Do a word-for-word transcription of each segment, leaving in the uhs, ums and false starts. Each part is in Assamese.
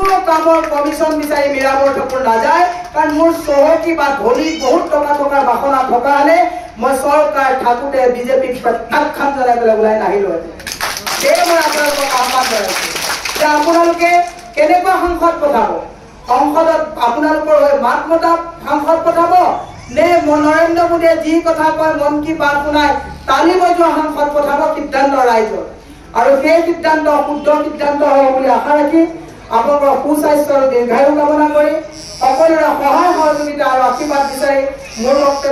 কামৰ কমিশন বিচাৰি মিৰাবৰ ঠাকুৰ নাযায় কাৰণ মোৰ চহকী বা ধনী বহুত টকা টকাৰ বাসনা থকা হলে মই চৰকাৰ থাকোঁতে বিজেপিক প্ৰত্যাখ্যান জনাই পেলাই ওলাই নাহিলো সেয়ে মই আপোনালোকক আহ্বান জনাইছো যে আপোনালোকে কেনেকুৱা সাংসদ পঠাব সংসদত আপোনালোকৰ হৈ মাত মতা সাংসদ পঠাব নে নৰেন্দ্ৰ মোদীয়ে যি কথা কয় মন কি বাত শুনাই তালি বজোৱা সাংসদ পঠাব সিদ্ধান্ত ৰাইজৰ আৰু সেই সিদ্ধান্ত শুদ্ধ সিদ্ধান্ত হ'ব বুলি আশা ৰাখি আপোনালোকৰ সুস্বাস্থ্য আৰু দীৰ্ঘায়ু কামনা কৰি সকলোৰে সহায় সহযোগিতা আৰু আশীৰ্বাদ বিচাৰি মোৰ বক্তব্য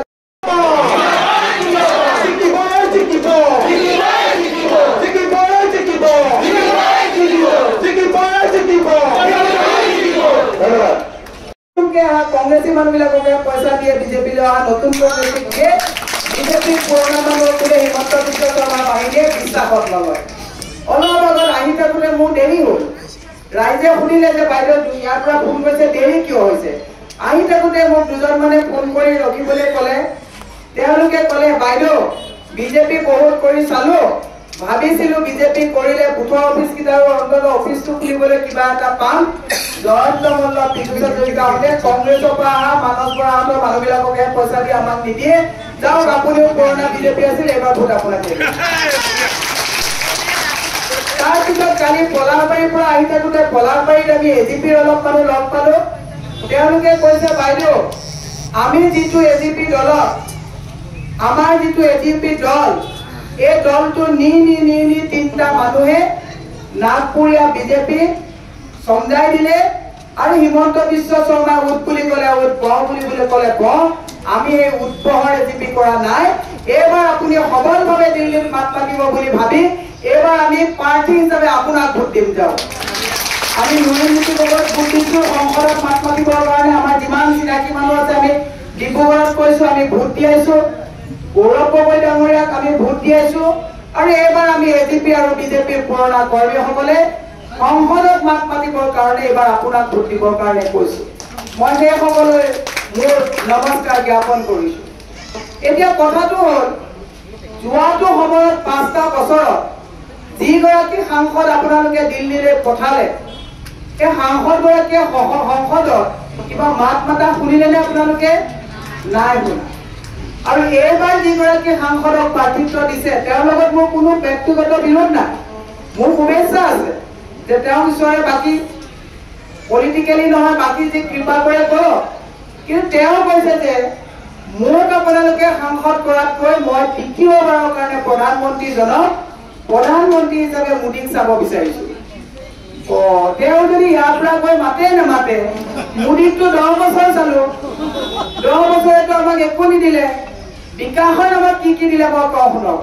কংগ্ৰেছী মানুহবিলাককে পইচা দিয়ে বিজেপিলৈ অহা নতুন কংগ্ৰেছীকে বিজেপিৰ পুৰণা মানুহ বোলে হিমন্ত বিশ্ব শৰ্মা বাহিনীয়ে বিশ্বাসত নলয় অলপ আগত আহি থাকোঁতে মোৰ দেৰি হ'ল ৰাইজে শুনিলে যে বাইদেউ ইয়াৰ পৰা ফোন কৰিছে দেৰি কিয় হৈছে আহি থাকোঁতে মোক দুজন মানে ফোন কৰি ৰখিবলৈ ক'লে তেওঁলোকে ক'লে বাইদেউ বিজেপি বহুত কৰি চালো ভাবিছিলো বিজেপি কৰিলে বুথৰ অফিচ কেইটাৰ অন্তত অফিচটো খুলিবলৈ কিবা এটা পাম জয়ন্ত মল্ল পিছুত জড়িত হওঁতে কংগ্ৰেছৰ পৰা অহা মানস বৰাহঁতৰ মানুহবিলাককে পইচা দি আমাক নিদিয়ে যাওক আপুনিও পুৰণা বিজেপি আছিল এইবাৰ ভোট আপোনাক তাৰপিছত কালি পলাৰবাৰীৰ পৰা আহি থাকোঁতে পলাৰবাৰীত আমি এ জি পিৰ অলপ মানুহ লগ পালো তেওঁলোকে কৈছে বাইদেউ আমি যিটো এ জি পি দলত আমাৰ যিটো এ জি পি দল এই দলটো নি নি নি নি তিনিটা মানুহে নাগপুৰীয়া বিজেপি সমজাই দিলে আৰু হিমন্ত বিশ্ব শৰ্মা উৎ বুলি ক'লে উৎ বহ বুলি বুলি ক'লে বহ আমি এই উৎবহৰ এ জি পি কৰা নাই এইবাৰ আপুনি সবলভাৱে দিল্লীত মাত মাতিব বুলি ভাবি এইবাৰ আমি প্ৰাৰ্থী হিচাপে আপোনাক ভোট দিম যাওক আমি নৰেন্দ্ৰ মোদীক ভোট দিছোঁ সংসদত মাত মাতিবৰ কাৰণে আমাৰ যিমান চিনাকি মানুহ আছে আমি ডিব্ৰুগড়ত কৈছোঁ আমি ভোট দিয়াইছোঁ গৌৰৱ গগৈ ডাঙৰীয়াক আমি ভোট দিয়াইছোঁ আৰু এইবাৰ আমি এ জি পি আৰু বিজেপিৰ পুৰণা কৰ্মীসকলে সংসদত মাত মাতিবৰ কাৰণে এইবাৰ আপোনাক ভোট দিবৰ কাৰণে কৈছোঁ মই সেইসকললৈ মোৰ নমস্কাৰ জ্ঞাপন কৰিছোঁ এতিয়া কথাটো হ'ল যোৱাটো সময়ত পাঁচটা বছৰত যিগৰাকী সাংসদ আপোনালোকে দিল্লীলৈ পঠালে সেই সাংসদগৰাকীয়ে সংসদত কিবা মাত মাতা শুনিলেনে আপোনালোকে নাই শুনা আৰু এইবাৰ যিগৰাকী সাংসদক প্ৰাৰ্থিত্ব দিছে তেওঁৰ লগত মোৰ কোনো ব্যক্তিগত বিৰোধ নাই মোৰ শুভেচ্ছা আছে যে তেওঁ ঈশ্বৰে বাকী পলিটিকেলি নহয় বাকী যি কৃপা কৰে কৰক কিন্তু তেওঁ কৈছে যে মোক আপোনালোকে সাংসদ কৰাতকৈ মই তৃতীয়বাৰৰ কাৰণে প্ৰধানমন্ত্ৰীজনক প্ৰধানমন্ত্ৰী হিচাপে মোদীক চাব বিচাৰিছোঁ অ তেওঁ যদি ইয়াৰ পৰা গৈ মাতে নামাতে মোদীকতো দহ বছৰ চালো দহ বছৰেতো আমাক একো নিদিলে বিকাশৰ নামত কি কি দিলে মই কওঁ শুনক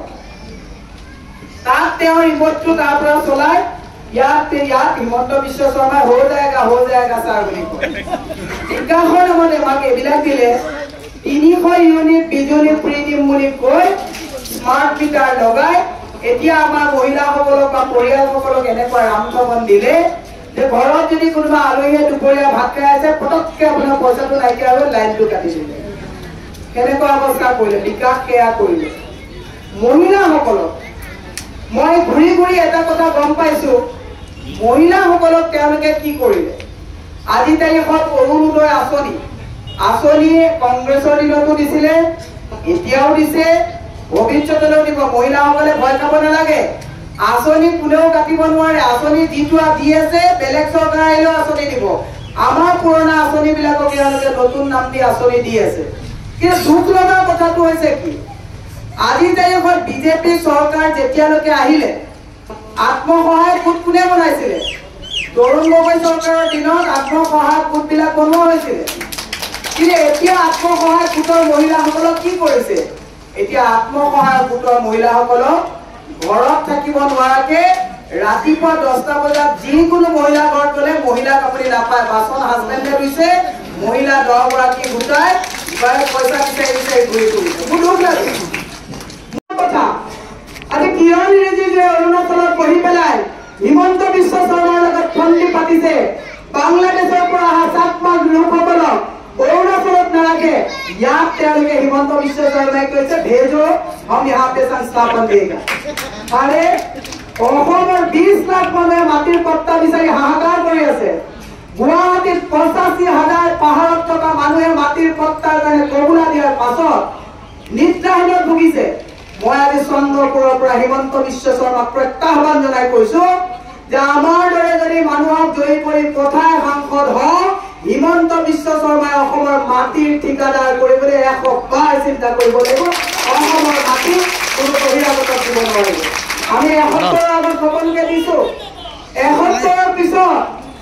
তাত তেওঁ ৰিমটটো তাৰ পৰা চলাই ইয়াত ইয়াত হিমন্ত বিশ্ব শৰ্মাই হৈ যায়গা হৈ যায়গা ছাৰ বুলি কয় বিকাশৰ নামত আমাক এইবিলাক দিলে তিনিশ ইউনিট বিজুলী ফ্ৰী দিম বুলি কৈ স্মাৰ্ট মিটাৰ লগাই এতিয়া আমাৰ মহিলাসকলক বা পৰিয়ালসকলক এনেকুৱা ৰামঠগন দিলে যে ঘৰত যদি কোনোবা আলহীয়ে দুপৰীয়া ভাত খাই আছে পটককৈ আপোনাৰ পইচাটো নাইকিয়া হৈ লাইনটো কাটি দিলে কেনেকুৱা অৱস্থা কৰিলে বিকাশ সেয়া কৰিলে মহিলাসকলক মই ঘূৰি ঘূৰি এটা কথা গম পাইছোঁ মহিলাসকলক তেওঁলোকে কি কৰিলে আজি তাৰিখত অৰুণোদয় আঁচনি আঁচনিয়ে কংগ্ৰেছৰ দিনতো দিছিলে এতিয়াও দিছে ভৱিষ্যতলৈও দিব মহিলাসকলে ভয় খাব নালাগে আঁচনি কোনেও কাটিব নোৱাৰে আঁচনি যিটো দি আছে বেলেগ চৰকাৰ আহিলেও আঁচনি দিব আমাৰ পুৰণা আঁচনিবিলাকক তেওঁলোকে নতুন নাম দি আঁচনি দি আছে কিন্তু দুখ লগা কথাটো হৈছে কি আজি তাৰিখত বিজেপি চৰকাৰ যেতিয়ালৈকে আহিলে আত্মসহায়ক গোট কোনে বনাইছিলে তৰুণ গগৈ চৰকাৰৰ দিনত আত্মসহায়ক গোটবিলাক বনোৱা হৈছিলে কিন্তু এতিয়া আত্মসহায়ক গোটৰ মহিলাসকলক কি কৰিছে এতিয়া আত্মসহায়ক গোটৰ মহিলাসকলক ঘৰত থাকিব নোৱাৰাকে ৰাতিপুৱা দহটা বজাত যিকোনো মহিলা ঘৰত গ'লে মহিলাক আপুনি নাপায় বাচন হাজবেণ্ডে লৈছে মহিলা দহগৰাকী গোটাই পইচা বিচাৰি বিচাৰি ঘূৰি ফুৰিছে মোৰ দুখ লাগে কথা আজি কিৰণ ৰিজিজুৱে অৰুণাচলত পঢ়ি পেলাই হিমন্ত বিশ্ব শৰ্মাৰ লগত ফন্দি পাতিছে বাংলাদেশৰ পৰা অহা চাকমাক লোকসকলক অৰুণাচলত নাৰাখে ইয়াত তেওঁলোকে হিমন্ত বিশ্ব শৰ্মাই কৈছে ভেজো हम यहाँ पे संस्थापन देगा अरे অসমৰ বিশ লাখ মানুহে মাটিৰ পট্টা বিচাৰি হাহাকাৰ কৰি আছে পঁচাশী হাজাৰ পাহাৰত থকা মানুহে মাটিৰ পট্টাৰ কাৰণে কবুলা দিয়াৰ পাছত নিদ্ৰাহীনত ভুগিছে। মই আজি চন্দ্ৰপুৰৰ পৰা হিমন্ত বিশ্ব শৰ্মাক প্ৰত্যাহ্বান জনাই কৈছো যে আমাৰ দৰে যদি মানুহক জয়ী কৰি পঠাই সাংসদ হওঁ, হিমন্ত বিশ্ব শৰ্মাই অসমৰ মাটিৰ ঠিকাদাৰ কৰিবলৈ এশ বাৰ চিন্তা কৰিব লাগিব। অসমৰ মাটি কোনো বহিৰাগত দিব নোৱাৰিব। আমি এসত্তৰৰ আগত সকলোকে দিছো, এসত্তৰৰ পিছত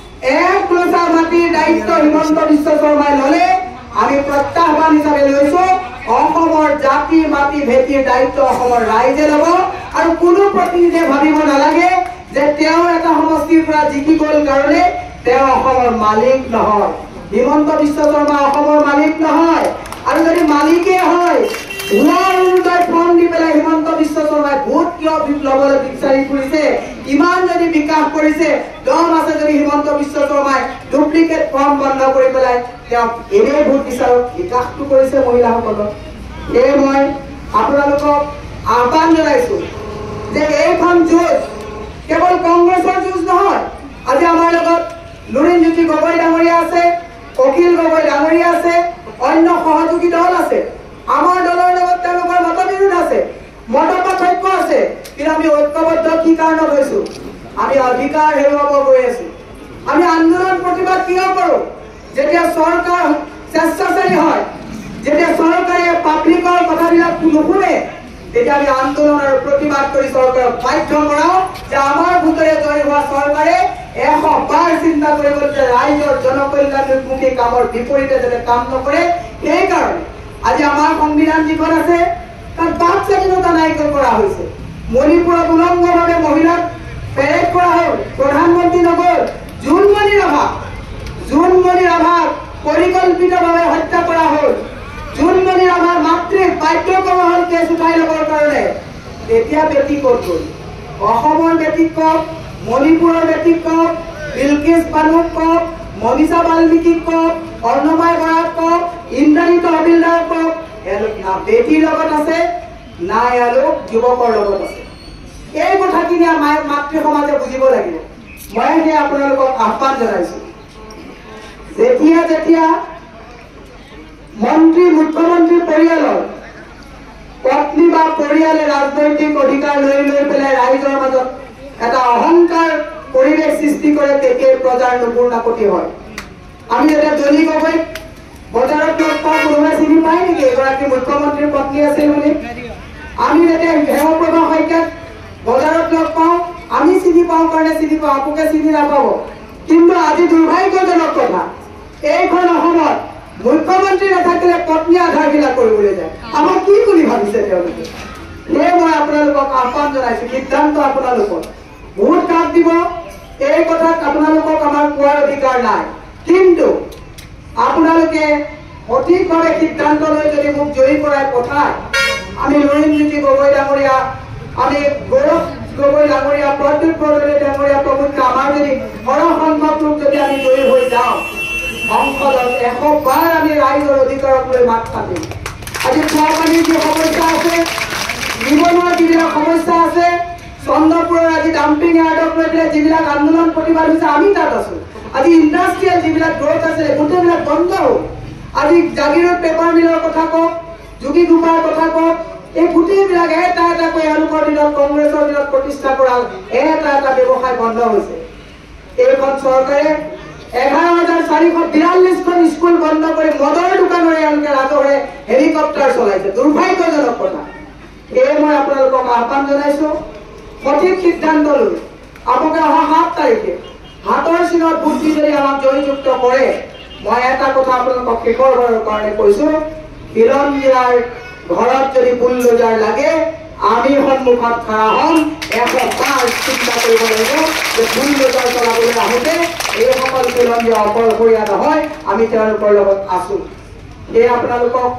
এক লোচা মাটিৰ দায়িত্ব হিমন্ত বিশ্ব শৰ্মাই ললে আমি প্ৰত্যাহ্বান হিচাপে লৈছো। অসমৰ জাতি মাটি ভেটিৰ দায়িত্ব অসমৰ ৰাইজে ল'ব আৰু কোনো প্ৰতিনিধিয়ে ভাবিব নালাগে যে তেওঁ এটা সমষ্টিৰ পৰা জিকি গ'ল কাৰণে তেওঁ অসমৰ মালিক নহয়। হিমন্ত বিশ্ব শৰ্মা অসমৰ মালিক নহয়। আৰু যদি মালিকে হয়, ভুৱা অৰুণোদয় ফৰ্ম দি পেলাই হিমন্ত বিশ্ব শৰ্মাই ভোট কিয় ল'বলৈ বিচাৰি ফুৰিছে, ইমান যদি বিকাশ কৰিছে, দম আছে যদি হিমন্ত বিশ্ব শৰ্মাই ডুপ্লিকেট ফৰ্ম বন্ধ কৰি পেলাই তেওঁ এনেই ভোট বিচাৰক, বিকাশটো কৰিছে মহিলাসকলক। সেয়ে মই আপোনালোকক আহ্বান জনাইছো যে এইখন যুঁজ কেৱল কংগ্ৰেছৰ যুঁজ নহয়। আজি আমাৰ লগত লুৰিণজ্যোতি গগৈ ডাঙৰীয়া আছে, অখিল গগৈ ডাঙৰীয়া আছে, অন্য সহযোগী দল আছে। আমাৰ দলৰ লগত তেওঁলোকৰ মতবিৰোধ আছে, মত পাৰ্থক্য আছে, কিন্তু আমি ঐক্যবদ্ধ কি কাৰণত হৈছো? আমি অধিকাৰ হেৰুৱাব গৈ আছো। আমি আন্দোলন প্ৰতিবাদ কিয় কৰো? যেতিয়া চৰকাৰ স্বেচ্ছাচাৰী হয়, যেতিয়া চৰকাৰে পাব্লিকৰ কথাবিলাক নুশুনে, তেতিয়া আমি আন্দোলন আৰু প্ৰতিবাদ কৰি চৰকাৰক বাধ্য কৰাও যে আমাৰ ভোটেৰে জয়ী হোৱা চৰকাৰে এশ বাৰ চিন্তা কৰিব যে ৰাইজৰ জনকল্যাণমুখী কামৰ বিপৰীতে যাতে কাম নকৰে। সেইকাৰণে আজি আমাৰ সংবিধান যিখন আছে তাত বাক স্বাধীনতা নাইকিয়া কৰা হৈছে। মণিপুৰত উলংঘভাৱে মহিলাক পেৰেড কৰা হ'ল, প্ৰধানমন্ত্ৰী নগল। জোনমণি ৰাভাক জোনমণি ৰাভাক পৰিকল্পিতভাৱে হত্যা কৰা হ'ল। জোনমণি ৰাভাৰ মাতৃক বাধ্য কৰা হ'ল কেছ উঠাই ল'বৰ কাৰণে। এতিয়া বেটি ক'ত গ'ল? অসমৰ বেটিক কওক, মণিপুৰৰ বেটিক কওক, বিলকিছ বানুক কওক, মনীষা বাল্মীকিক কওক, অৰ্ণমাই বৰাক কওক, ইন্দ্ৰাণী তহবিলদাৰক কওক, এওঁলোক না বেটিৰ লগত আছে না এওঁলোক যুৱকৰ লগত আছে। এই কথাখিনি আমাৰ মাতৃ সমাজে বুজিব লাগিব। মই সেই আপোনালোকক আহ্বান জনাইছো, যেতিয়া যেতিয়া মন্ত্ৰী মুখ্যমন্ত্ৰী পৰিয়ালৰ পত্নী বা পৰিয়ালে ৰাজনৈতিক অধিকাৰ লৈ লৈ পেলাই ৰাইজৰ মাজত এটা অহংকাৰ পৰিৱেশ সৃষ্টি কৰে, তেতিয়াই প্ৰজাৰ নুপুৰ নাকতি হয়। আমি যেতিয়া দলি গগৈক বজাৰত লগ পাওঁ, কোনোবাই চিনি পায় নেকি এগৰাকী মুখ্যমন্ত্ৰীৰ পত্নী আছিল বুলি? আমি যেতিয়া হেমপ্ৰভা শইকীয়াক বজাৰত লগ পাওঁ, আমি চিনি পাওঁ কাৰণে চিনি পাওঁ, আপোকে চিনি নাপাব। কিন্তু আজি দুৰ্ভাগ্যজনক কথা, এইখন অসমত মুখ্যমন্ত্ৰী নাথাকিলে পত্নী আধাৰবিলাক কৰিবলৈ যায়। আমাক কি বুলি ভাবিছে তেওঁলোকে? সেয়ে মই আপোনালোকক আহ্বান জনাইছো, সিদ্ধান্ত আপোনালোকৰ। ভোট কাক দিব এই কথাত আপোনালোকক আমাৰ কোৱাৰ অধিকাৰ নাই, কিন্তু আপোনালোকে সঠিকভাৱে সিদ্ধান্ত লৈ যদি মোক জয়ী কৰাই পঠায়, আমি লুৰিণজ্যোতি গগৈ ডাঙৰীয়া, আমি গৌৰৱ গগৈ ডাঙৰীয়া, প্ৰদ্যুৎ বৰদলৈ ডাঙৰীয়া প্ৰমুখ আমাৰ যদি সৰহ সংখ্যক লোক যদি আমি জয়ী হৈ যাওঁ, সংসদত এশ বাৰ আমি ৰাইজৰ অধিকাৰক লৈ মাত কাটিম। আজি খোৱা পানীৰ যি সমস্যা আছে, নিবনুৱাৰ যিবিলাক সমস্যা আছে, চন্দ্ৰপুৰৰ আজি ডাম্পিং ইয়াৰ্ডক লৈ পেলাই যিবিলাক আন্দোলন প্ৰতিবাদ হৈছে, আমি তাত আছো। আজি ইণ্ডাষ্ট্ৰিয়েল যিবিলাক গ্ৰথ আছিলে গোটেইবিলাক বন্ধ হ'ল। আজি জাগিৰোড পেপাৰ মিলৰ কথা কওক, যোগী ঘোপাৰ কথা কওক, এই গোটেইবিলাক এটা এটাকৈ এওঁলোকৰ দিনত কংগ্ৰেছৰ দিনত প্ৰতিষ্ঠা কৰা এটা এটা ব্যৱসায় বন্ধ হৈছে। এইখন চৰকাৰে এঘাৰ হাজাৰ চাৰিশ বিৰাল্লিছখন স্কুল বন্ধ কৰি মদৰ দোকানৰে এওঁলোকে ৰাজহুৱা হেলিকপ্টাৰ চলাইছে। দুৰ্ভাগ্যজনক কথা। সেয়ে মই আপোনালোকক আহ্বান জনাইছো, সঠিক সিদ্ধান্ত লৈ আপোনালোকে অহা সাত তাৰিখে হাতৰ চিনত ভোট দি যদি আমাক জয়যুক্ত কৰে, মই এটা কথা আপোনালোকক শেষৰবাৰৰ কাৰণে কৈছো, খিলঞ্জীয়াৰ ঘৰত যদি বুলডোজাৰ লাগে আমি সন্মুখত খাৰা হম। এশ বাৰ চিন্তা কৰিব লাগিব যে বুলডোজাৰ চলাবলৈ আহোঁতে এইসকল খিলঞ্জীয়া অকলশৰীয়া নহয়, আমি তেওঁলোকৰ লগত আছো। সেয়ে আপোনালোকক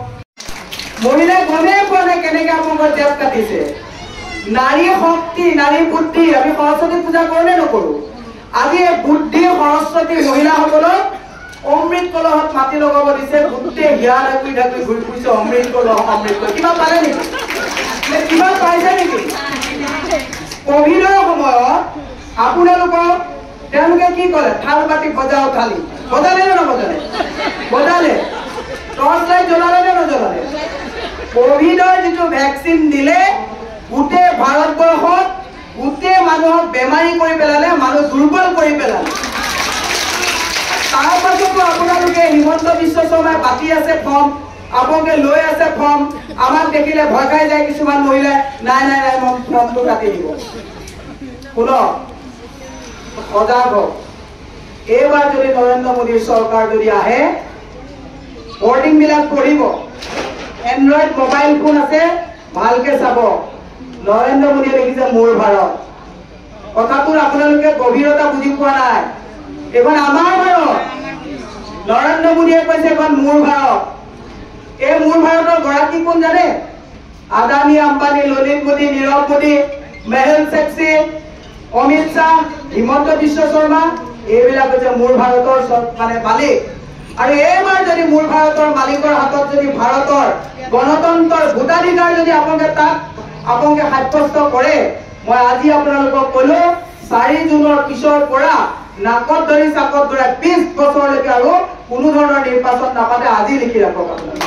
মহিলাই গমেই পোৱা নাই কেনেকে আপোনালোকৰ জেপ কাটিছে। নাৰী শক্তি, নাৰী বুদ্ধি, আমি সৰস্বতী পূজা কৰো নে নকৰো? আজি বুদ্ধি সৰস্বতী মহিলাসকলক অমৃত কলহত মাটি লগাব দিছে, গোটেই হিয়া ঢাকি ঢাকি ঘূৰি ফুৰিছে অমৃত কলহ অমৃত কলহ। কিবা পালে নেকি? কিবা পাইছে নেকি? কোভিডৰ সময়ত আপোনালোকক তেওঁলোকে কি কৰে থাল বাটি বজাও থালি বজালে নে নবজালে বজালে টৰ্চ লাইট জ্বলালে নে নজ্বলালে কোভিডৰ যিটো ভেকচিন দিলে গোটেই ভাৰতবৰ্ষত গোটেই মানুহক বেমাৰী কৰি পেলালে মানুহ দুৰ্বল কৰি পেলালে তাৰ পাছতো আপোনালোকে হিমন্ত বিশ্ব শৰ্মাই বাতি আছে ফৰ্ম আপোনালোকে লৈ আছে ফৰ্ম আমাক দেখিলে ভয় খাই যায় কিছুমান মহিলাই নাই নাই নাই মই ফৰ্মটো কাটি দিব শুন সজাগ হওক এইবাৰ যদি নৰেন্দ্ৰ মোদীৰ চৰকাৰ যদি আহে বৰ্ডিং বিলাক পঢ়িব এন্ড্ৰইড মোবাইল ফোন আছে ভালকে চাব নৰেন্দ্ৰ মোদীয়ে লিখিছে মোৰ ভাৰত কথাটোৰ আপোনালোকে গভীৰতা বুজি পোৱা নাই এখন আমাৰ ভাৰত নৰেন্দ্ৰ মোদীয়ে কৈছে এখন মোৰ ভাৰত এই মোৰ ভাৰতৰ গৰাকী কোন জানে আদানী আম্বানী ললিত মোদী নীৰৱ মোদী মেহুল চক্সী অমিত শাহ হিমন্ত বিশ্ব শৰ্মা এইবিলাক হৈছে মোৰ ভাৰতৰ মানে মালিক আৰু এইবাৰ যদি মোৰ ভাৰতৰ মালিকৰ হাতত যদি ভাৰতৰ গণতন্ত্ৰৰ ভোটাধিকাৰ যদি আপোনালোকে তাক আপোনালোকে সাব্যস্ত কৰে মই আজি আপোনালোকক কলো চাৰি জুনৰ পিছৰ পৰা নাকত ধৰি চাকত ধৰা বিশ বছৰলৈকে আৰু কোনো ধৰণৰ নিৰ্বাচন নাপাতে আজি লিখি ৰাখক আপোনালোকে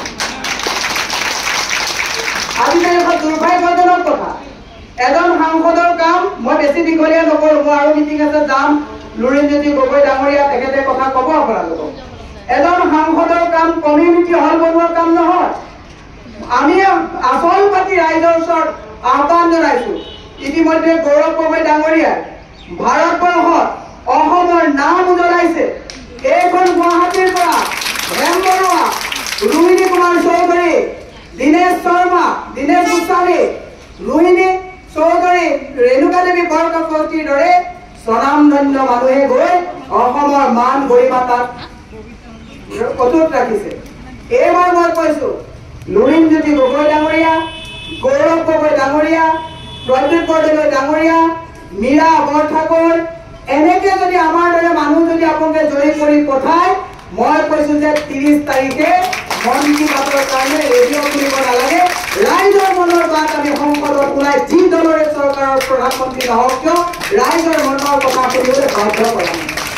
আজিকালি এখন দুৰ্ভাগ্যজনক কথা এজন সাংসদৰ কাম মই বেছি দীঘলীয়া নকৰো মই আৰু মিটিং আছে যাম লুৰিণজ্যোতি গগৈ ডাঙৰীয়া তেখেতে কথা ক'ব আপোনালোকক এজন সাংসদৰ কাম কমিউনিটি হল বনোৱাৰ কাম নহয় আমি আচল পাতি ৰাইজৰ ওচৰত আহ্বান জনাইছো ইতিমধ্যে গৌৰৱ গগৈ ডাঙৰীয়াই ভাৰতবৰ্ষত অসমৰ নাম উজ্বলাইছে এইখন গুৱাহাটীৰ পৰা হেম বৰুৱা ৰোহিণী কুমাৰ চৌধুৰী দীনেশ শৰ্মা দীনেশ গোস্বামী ৰোহিণী চৌধুৰী ৰেণুকা দেৱী বৰকাকতিৰ দৰে স্বনামধন্য মানুহে গৈ অসমৰ মান গৰিমা তাত অটুট ৰাখিছে এইবাৰ মই কৈছো লুৰিণজ্যোতি গগৈ ডাঙৰীয়া গৌৰৱ গগৈ ডাঙৰীয়া প্ৰদ্যুৎ বৰদলৈ ডাঙৰীয়া মীৰা বৰঠাকুৰ এনেকে যদি আমাৰ দৰে মানুহ যদি আপোনালোকে জয়ী কৰি পঠায় মই কৈছো যে ত্ৰিশ তাৰিখে মন কী বাতৰ কাৰণে ৰেডিঅ' শুনিব নালাগে ৰাইজৰ মনৰ বাত আমি সংসদত ওলাই যি দলৰে চৰকাৰৰ প্ৰধানমন্ত্ৰী নহওক কিয় ৰাইজৰ মনৰ কথা শুনিবলৈ বাধ্য কৰা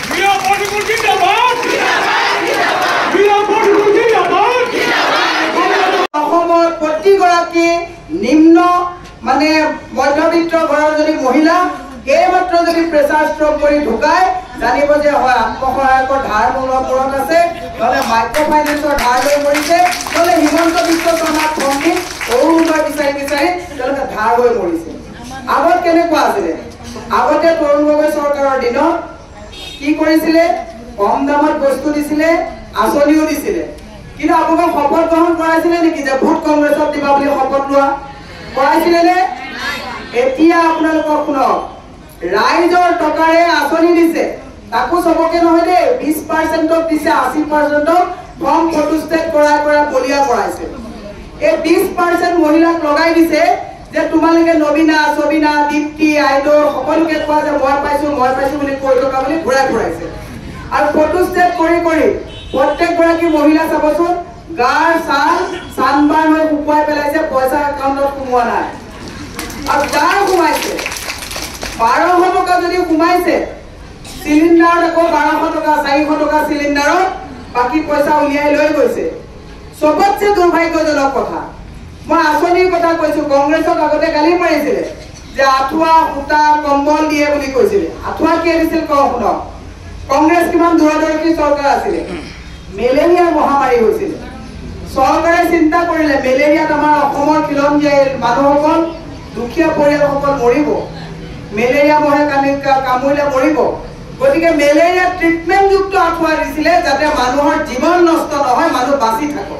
অসমৰ প্ৰতিগৰাকী নিম্ন মানে মধ্যবিত্ত ঘৰৰ যদি মহিলা এইমাত্ৰ যদি প্ৰেচাৰ ষ্ট্ৰক কৰি ঢুকায় জানিব যে হয় আত্মসহায়কৰ ধাৰ মূৰত আছে নহলে মাইক্ৰ' ফাইনেন্সৰ ধাৰ লৈ মৰিছে নহলে হিমন্ত বিশ্ব শৰ্মাক ফন্দি অৰুণোদয় বিচাৰি বিচাৰি তেওঁলোকে ধাৰ হৈ মৰিছে আগত কেনেকুৱা আছিলে আগতে তৰুণ গগৈ চৰকাৰৰ দিনত কি কৰিছিলে কম দামত বস্তু দিছিলে আঁচনিও দিছিলে কিন্তু আপোনালোকক শপত গ্ৰহণ কৰাইছিলে নেকি যে ভোট কংগ্ৰেছত দিবা বুলি শপত লোৱা কৰাইছিলে নে এতিয়া আপোনালোকক শুনক ৰাইজৰ টকাৰে আঁচনি দিছে তাকো সবকে নহয় দে বিশ পাৰ্চেণ্টক দিছে আশী পাৰ্চেণ্টক ফৰ্ম ফটোষ্টেট কৰাই কৰাই বলিয়া কৰাইছে এই বিশ পাৰ্চেণ্ট মহিলাক লগাই দিছে যে তোমালোকে নবীনা সবিনা দীপ্তি আইডৰ সকলোকে কোৱা যে মই পাইছো মই পাইছো বুলি কৈ থকা বুলি ঘূৰাই ঘূৰাইছে আৰু ফটোষ্টেট কৰি কৰি প্ৰত্যেক গৰাকী মহিলা চাবচোন গাৰ ছাল চানবাৰ হৈ শুকুৱাই পেলাইছে পইচা একাউণ্টত সোমোৱা নাই আৰু যাৰ সোমাইছে বাৰশ টকা যদি সোমাইছে চিলিণ্ডাৰত আকৌ বাৰশ টকা চাৰিশ টকা চিলিণ্ডাৰত বাকী পইচা উলিয়াই লৈ গৈছে সবতছে দুৰ্ভাগ্যজনক কথা মই আঁচনিৰ কথা কৈছো কংগ্ৰেছক আগতে গালি পাৰিছিলে যে আঁঠুৱা সূতা কম্বল দিয়ে বুলি কৈছিলে আঁঠুৱা কি দিছিল কওঁ শুনক কংগ্ৰেছ কিমান দূৰদৰ্শী চৰকাৰ আছিলে মেলেৰিয়া মহামাৰী হৈছিলে চৰকাৰে চিন্তা কৰিলে মেলেৰিয়াত আমাৰ অসমৰ খিলঞ্জীয়া মানুহসকল দুখীয়া পৰিয়ালসকল মৰিব মেলেৰিয়া মহে কামুৰিলে মৰিব গতিকে মেলেৰিয়া ট্ৰিটমেণ্টযুক্ত আঁঠুৱা দিছিলে যাতে মানুহৰ জীৱন নষ্ট নহয় মানুহ বাচি থাকক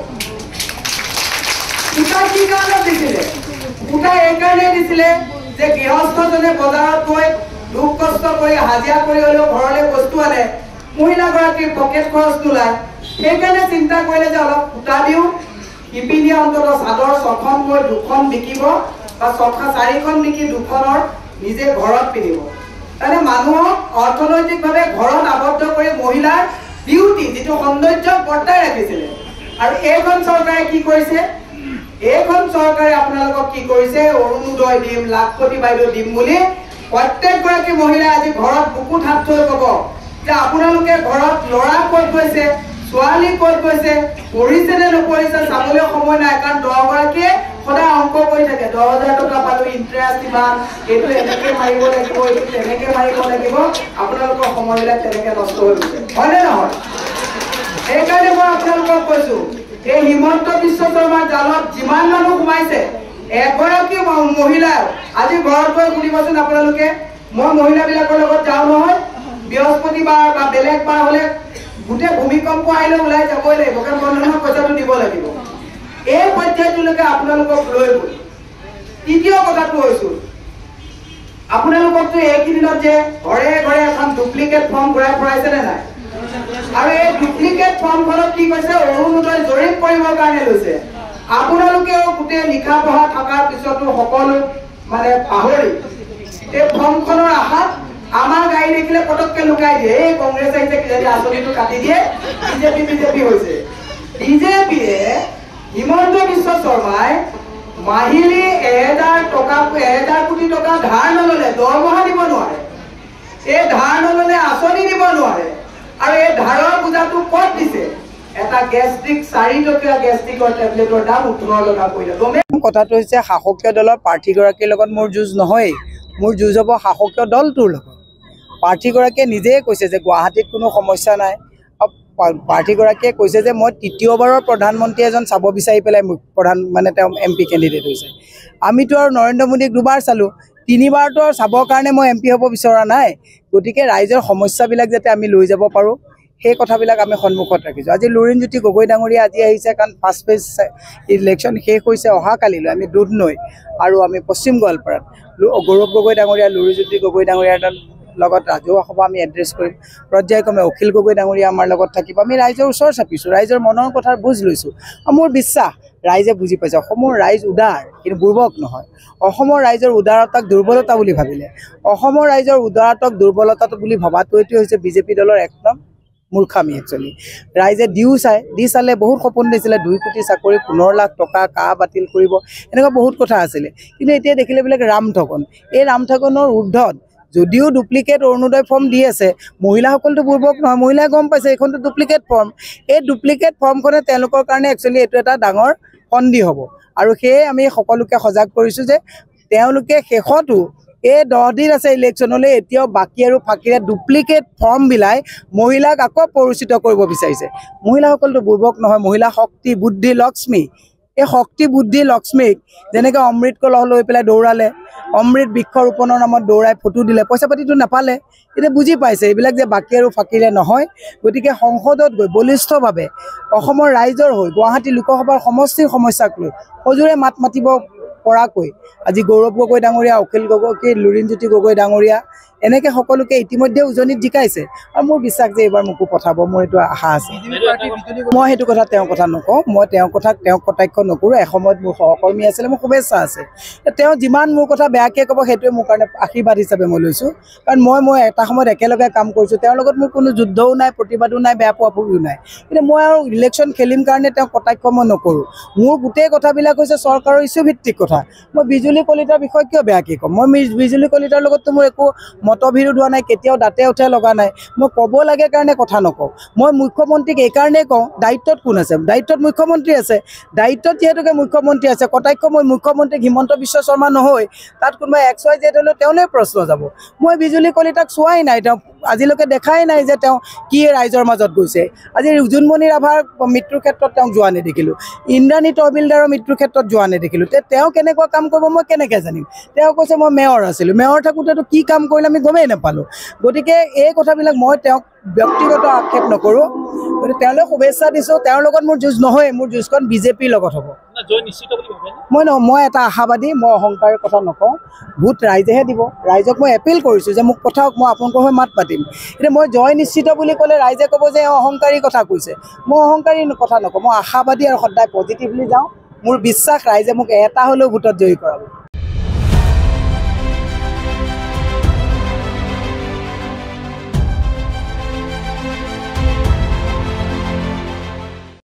সূতা কি কাৰণত দিছিলে সূতা এই কাৰণে দিছিলে যে গৃহস্থজনে বজাৰত গৈ দুখ কষ্ট কৰি হাজিৰা কৰি হ'লেও ঘৰলৈ বস্তু আনে মহিলাগৰাকীৰ পকেট খৰচ নোলায় সেইকাৰণে চিন্তা কৰিলে যে অলপ সূতা দিওঁ শিপিনীয়ে অন্তত চাদৰ ছখন গৈ দুখন বিকিব বা ছখন চাৰিখন বিকি দুখনৰ নিজে ঘৰত পিন্ধিব তাৰে মানুহক অৰ্থনৈতিকভাৱে ঘৰত আবদ্ধ কৰি মহিলাৰ বিউটি যিটো সৌন্দৰ্য বৰ্তাই ৰাখিছিলে আৰু এইখন চৰকাৰে কি কৰিছে এইখন চৰকাৰে আপোনালোকক কি কৰিছে অৰুণোদয় দিম লাখপতি বাইদেউ দিম বুলি প্ৰত্যেকগৰাকী মহিলাই আজি ঘৰত বুকুত হাত থৈ ক'ব যে আপোনালোকে ঘৰত ল'ৰা ক'ত গৈছে, ছোৱালী ক'ত গৈছে, পঢ়িছে নে নপঢ়িছে চাবলৈ সময় নাই। কাৰণ দহগৰাকীয়ে সদায় অংক কৰি থাকে, দহ হাজাৰ টকা পালো, ইণ্টাৰেষ্ট ইমান, এইটো এনেকে মাৰিব লাগিব, এইটো তেনেকে মাৰিব লাগিব। আপোনালোকৰ সময়বিলাক তেনেকে নষ্ট হৈ গৈছে, হয়নে নহয়? সেইকাৰণে মই আপোনালোকক কৈছো, এই হিমন্ত বিশ্ব শৰ্মাৰ জালত যিমান মানুহ সোমাইছে, এগৰাকী মহিলা আজি ঘৰত গৈ শুনিবচোন আপোনালোকে। মই মহিলাবিলাকৰ লগত যাওঁ নহয়, বৃহস্পতিবাৰ বা বেলেগ বাৰ হলে গোটেই ভূমিকম্প আহিলে ওলাই যাবই লাগিব, কাৰণ বন্ধনৰ পইচাটো দিব লাগিব। এই পৰ্যায়টোলৈকে আপোনালোকক লৈ গৈ তৃতীয় কথাটো হৈছো, আপোনালোককতো এইকেইদিনত যে ঘৰে ঘৰে এখন ডুপ্লিকেট ফৰ্ম ঘূৰাই ফুৰাইছে নে নাই? আৰু এই ডুপ্লিকেট ফৰ্মখনত কি কৈছে, অৰুণোদয় জৰীপ কৰিবৰ কাৰণে লৈছে। আপোনালোকেও গোটেই লিখা পঢ়া থকাৰ পিছতো সকলো মানে পাহৰি এই ফৰ্মখনৰ আশাত আমাৰ গাড়ী দেখিলে পটককে লুকাই দিয়ে, এই কংগ্ৰেছ আহিছে কিজানি আঁচনিটো কাটি দিয়ে, বিজেপি বিজেপি হৈছে। বিজেপিয়ে হিমন্ত বিশ্ব শৰ্মাই মাহিলী এহেজাৰ টকা এহেজাৰ কোটি টকা ধাৰ নললে, দৰমহা দিব নোৱাৰে, এই ধাৰ নললে আঁচনি দিব নোৱাৰে। আৰু এই ধাৰৰ বোজাটো ক'ত দিছে? এটা গেষ্ট্ৰিক চাৰি টকীয়া গেষ্ট্ৰিকৰ টেবলেটৰ দাম ওঠৰ টকা কৰিলে। কথাটো হৈছে শাসকীয় দলৰ প্ৰাৰ্থীগৰাকীৰ লগত মোৰ যুঁজ নহয়, মোৰ যুঁজ হ'ব শাসকীয় দলটোৰ লগত। প্ৰাৰ্থীগৰাকীয়ে নিজেই কৈছে যে গুৱাহাটীত কোনো সমস্যা নাই। প্ৰাৰ্থীগৰাকীয়ে কৈছে যে মই তৃতীয়বাৰৰ প্ৰধানমন্ত্ৰী এজন চাব বিচাৰি পেলাই প্ৰধান মানে তেওঁ এম পি কেণ্ডিডেট হৈছে। আমিতো আৰু নৰেন্দ্ৰ মোদীক দুবাৰ চালোঁ, তিনিবাৰতো আৰু চাবৰ কাৰণে মই এম পি হ'ব বিচৰা নাই। গতিকে ৰাইজৰ সমস্যাবিলাক যাতে আমি লৈ যাব পাৰোঁ, সেই কথাবিলাক আমি সন্মুখত ৰাখিছোঁ। আজি লুৰিণজ্যোতি গগৈ ডাঙৰীয়া আজি আহিছে, কাৰণ ফাৰ্ষ্ট ফেজ ইলেকশ্যন শেষ হৈছে অহাকালিলৈ। আমি দুধনৈ আৰু আমি পশ্চিম গোৱালপাৰাত গৌৰৱ গগৈ ডাঙৰীয়া, লুৰিণজ্যোতি গগৈ ডাঙৰীয়াৰ লগত ৰাজহুৱা সভা আমি এড্ৰেছ কৰিম। পৰ্যায়ক্ৰমে অখিল গগৈ ডাঙৰীয়া আমাৰ লগত থাকিব। আমি ৰাইজৰ ওচৰ চাপিছোঁ, ৰাইজৰ মনৰ কথাৰ বুজ লৈছোঁ। আৰু মোৰ বিশ্বাস ৰাইজে বুজি পাইছে, অসমৰ ৰাইজ উদাৰ কিন্তু বুৰ্বক নহয়। অসমৰ ৰাইজৰ উদাৰতাক দুৰ্বলতা বুলি ভাবিলে, অসমৰ ৰাইজৰ উদাৰতাক দুৰ্বলতা বুলি ভবাটো এইটোৱে হৈছে বিজেপি দলৰ একদম মূৰ্খামি। একচুৱেলি ৰাইজে দিও চাই, দি চালে বহুত সপোন দিছিলে, দুই কোটি চাকৰি, পোন্ধৰ লাখ টকা কা বাতিল কৰিব, এনেকুৱা বহুত কথা আছিলে। কিন্তু এতিয়া দেখিলে বিলাক ৰাম ঠগন। এই ৰাম ঠগনৰ ঊৰ্ধত যদিও ডুপ্লিকেট অৰুণোদয় ফৰ্ম দি আছে, মহিলাসকলতো বুৰ্বক নহয়, মহিলাই গম পাইছে এইখনতো ডুপ্লিকেট ফৰ্ম। এই ডুপ্লিকেট ফৰ্মখনে তেওঁলোকৰ কাৰণে একচুৱেলি এইটো এটা ডাঙৰ সন্দেহ হ'ব। আৰু সেয়ে আমি সকলোকে সজাগ কৰিছোঁ যে তেওঁলোকে শেষতো এই দহ দিন আছে ইলেকশ্যনলৈ, এতিয়াও বাকী আৰু ফাঁকিৰে ডুপ্লিকেট ফৰ্ম বিলাই মহিলাক আকৌ পৰিচিত কৰিব বিচাৰিছে। মহিলাসকলতো বুৰ্বক নহয়, মহিলা শক্তি বুদ্ধি লক্ষ্মী। এই শক্তি বুদ্ধি লক্ষ্মীক যেনেকৈ অমৃত কলহ লৈ পেলাই দৌৰালে, অমৃত বৃক্ষৰোপণৰ নামত দৌৰাই ফটো দিলে, পইচা পাতিটো নাপালে। এতিয়া বুজি পাইছে এইবিলাক যে বাকী আৰু ফাঁকিৰে নহয়। গতিকে সংসদত গৈ বলিষ্ঠভাৱে অসমৰ ৰাইজৰ হৈ গুৱাহাটী লোকসভাৰ সমষ্টিৰ সমস্যাক লৈ সজোৰে মাত মাতিব পৰাকৈ আজি গৌৰৱ গগৈ ডাঙৰীয়া, অখিল গগৈ, লুৰিণজ্যোতি গগৈ ডাঙৰীয়া এনেকৈ সকলোকে ইতিমধ্যে উজনিত জিকাইছে। আৰু মোৰ বিশ্বাস যে এইবাৰ মোকো পঠাব, মোৰ এইটো আশা আছে। মই সেইটো কথা তেওঁৰ কথা নকওঁ, মই তেওঁৰ কথাক তেওঁক কটাক্ষ নকৰোঁ। এসময়ত মোৰ সহকৰ্মী আছিলে, মোৰ শুভেচ্ছা আছে। তেওঁ যিমান মোৰ কথা বেয়াকৈ ক'ব সেইটোৱে মোৰ কাৰণে আশীৰ্বাদ হিচাপে মই লৈছোঁ। কাৰণ মই মই এটা সময়ত একেলগে কাম কৰিছোঁ, তেওঁৰ লগত মোৰ কোনো যুদ্ধও নাই, প্ৰতিবাদো নাই, বেয়া পোৱা পুৰিও নাই। কিন্তু মই আৰু ইলেকশ্যন খেলিম কাৰণে তেওঁক কটাক্ষ মই নকৰোঁ। মোৰ গোটেই কথাবিলাক হৈছে চৰকাৰৰ ইছ্যু ভিত্তিক কথা। মই বিজুলী কলিতাৰ বিষয়ে কিয় বেয়াকৈ ক'ম? মই বিজুলী কলিতাৰ লগততো মোৰ একো মতবিৰোধ হোৱা নাই, কেতিয়াও দাঁতে উঠে লগা নাই। মই ক'ব লাগে কাৰণে কথা নকওঁ। মই মুখ্যমন্ত্ৰীক এইকাৰণেই কওঁ, দায়িত্বত কোন আছে? দায়িত্বত মুখ্যমন্ত্ৰী আছে। দায়িত্বত যিহেতুকে মুখ্যমন্ত্ৰী আছে, কটাক্ষ মই মুখ্যমন্ত্ৰীক হিমন্ত বিশ্ব শৰ্মা নহয়, তাত কোনোবা এক্স ৱাই জেড হ'লেও তেওঁলৈ প্ৰশ্ন যাব। মই বিজুলী কলিতাক চোৱাই নাই, তেওঁ আজিলৈকে দেখাই নাই যে তেওঁ কি ৰাইজৰ মাজত গৈছে। আজি জোনমণি ৰাভাৰ মৃত্যুৰ ক্ষেত্ৰত তেওঁক যোৱা নেদেখিলোঁ, ইন্দ্ৰাণী তহবিলদাৰৰ মৃত্যুৰ ক্ষেত্ৰত যোৱা নেদেখিলোঁ। তে তেওঁ কেনেকুৱা কাম কৰিব মই কেনেকৈ জানিম? তেওঁ কৈছে মই মেয়ৰ আছিলোঁ, মেয়ৰ থাকোঁতেতো কি কাম কৰিলে আমি গমেই নাপালোঁ। গতিকে এই কথাবিলাক মই তেওঁক ব্যক্তিগত আক্ষেপ নকৰোঁ। গতিকে তেওঁলৈ শুভেচ্ছা দিছোঁ। তেওঁৰ লগত মোৰ যুঁজ নহয়, মোৰ যুঁজখন বিজেপিৰ লগত হ'ব। মই নহয়, মই এটা আশাবাদী, মই অহংকাৰৰ কথা নকওঁ। ভোট ৰাইজেহে দিব। ৰাইজক মই এপিল কৰিছোঁ যে মোক পঠাওক, মই আপোনালোকৰ হৈ মাত পাতিম। এতিয়া মই জয় নিশ্চিত বুলি ক'লে ৰাইজে ক'ব যে অহংকাৰী কথা কৈছে। মই অহংকাৰী কথা নকওঁ, মই আশাবাদী আৰু সদায় পজিটিভলি যাওঁ। মোৰ বিশ্বাস ৰাইজে মোক এটা হ'লেও ভোটত জয়ী কৰাব।